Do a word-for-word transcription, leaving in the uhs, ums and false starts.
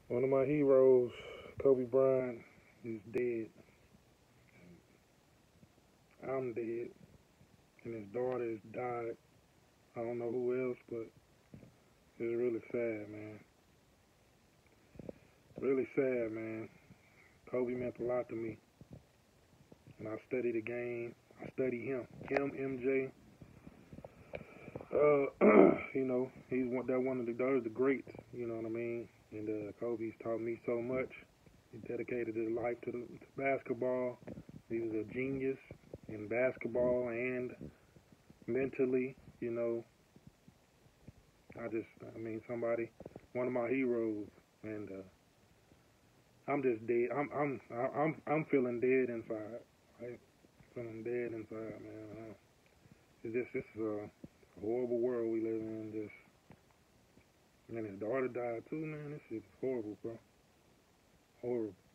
One of my heroes, Kobe Bryant, is dead. I'm dead, and his daughter has died. I don't know who else, but it's really sad, man. Really sad, man. Kobe meant a lot to me, and I study the game. I study him, him, M J. Uh, you know, he's one that one of the those the greats. You know what I mean? And uh, Kobe's taught me so much. He dedicated his life to, the, to basketball. He was a genius in basketball and mentally. You know, I just, I mean, somebody, one of my heroes, and uh, I'm just dead. I'm, I'm, I'm, I'm feeling dead inside. Right? Feeling dead inside, man. Uh, it's just, it's a horrible world we live in. Just, and his daughter died too, man. This shit is horrible, bro. Horrible.